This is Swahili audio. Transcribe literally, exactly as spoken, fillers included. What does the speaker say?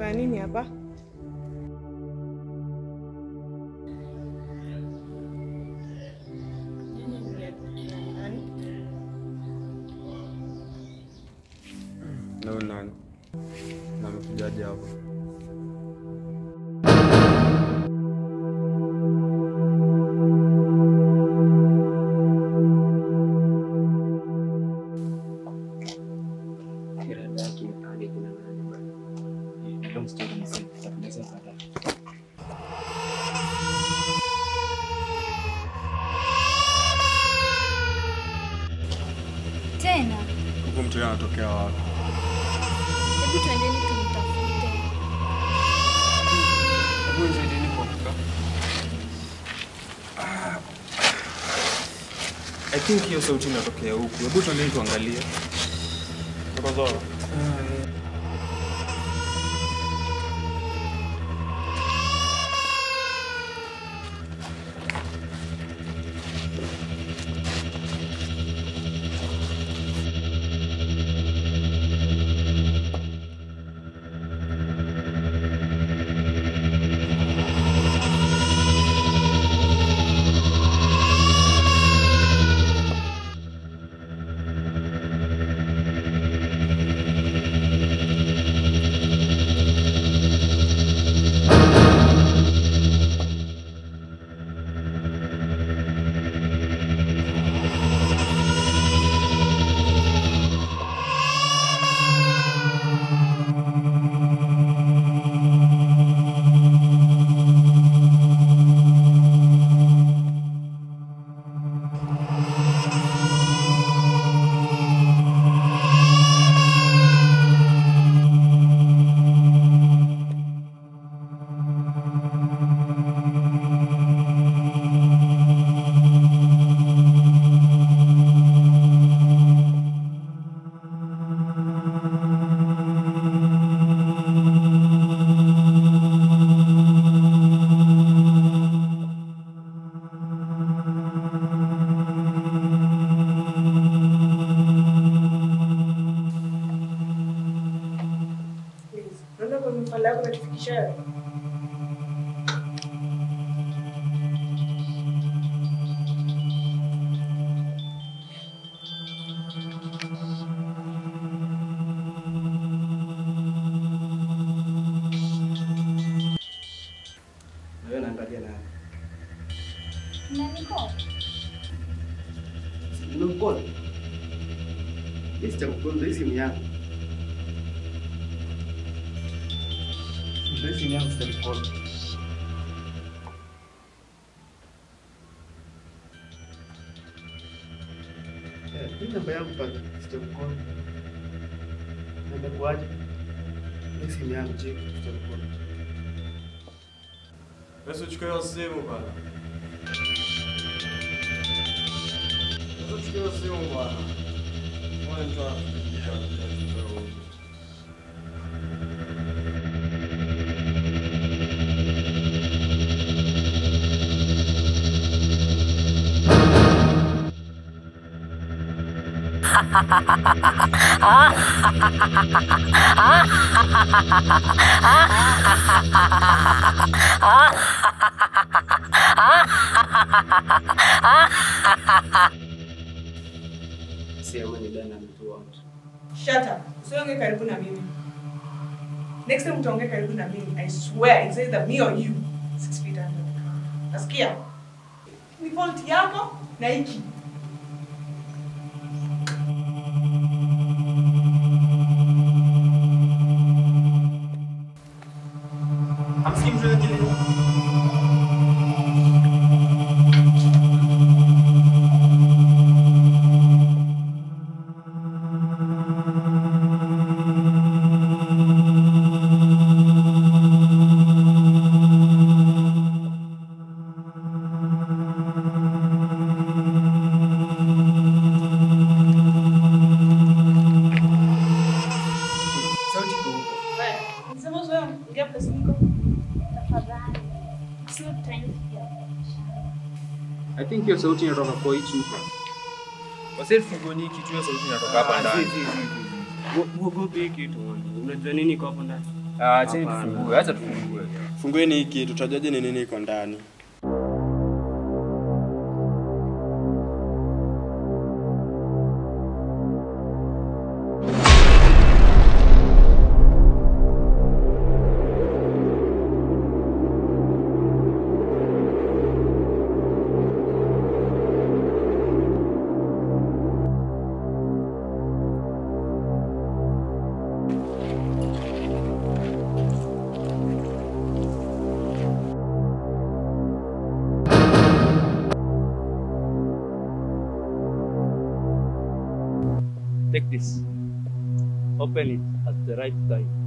Mnafanya nini hapa? Leo nani? Na mkujaji hapa. Tena? Huko mtu yeye anatokea wapi? Hebu tuendeni tumtafute. Hebu nzidini kwa kuka. I think hiyo sauti inatokea huku. Hebu tuendeni tuangalie. Kwa sababu Share. wewe unaangalia nani? Nani kwa? Ndio mkono. Hizi mkono hizi simu yangu. Ndio simu yangu sasa mkono. Eh, hii namba yangu pale sasa mkono. Namba kwaje? Hii simu yangu je, sasa mkono. Basi uchukue hiyo simu bana. Basi uchukue hiyo simu bana. Mwana mtu anakuja. Sema ni dana mtu wangu. Shut up. Usiongee karibu na mimi. Next time utaongea karibu na mimi, I swear it's either me or you. Six feet under. Nasikia? Ni fault yako na hiki. Hamsiki mtu yake leo. I think hiyo sauti inatoka kwa hii chupa. Wase fungoni kitu hiyo sauti inatoka hapa ndani. Uogope kitu. Unajua nini kwa hapo ndani? Ah, chini tufungue. Acha tufungue. Fungueni hiki tutajaje ni nini iko ndani. Take this. Open it at the right time.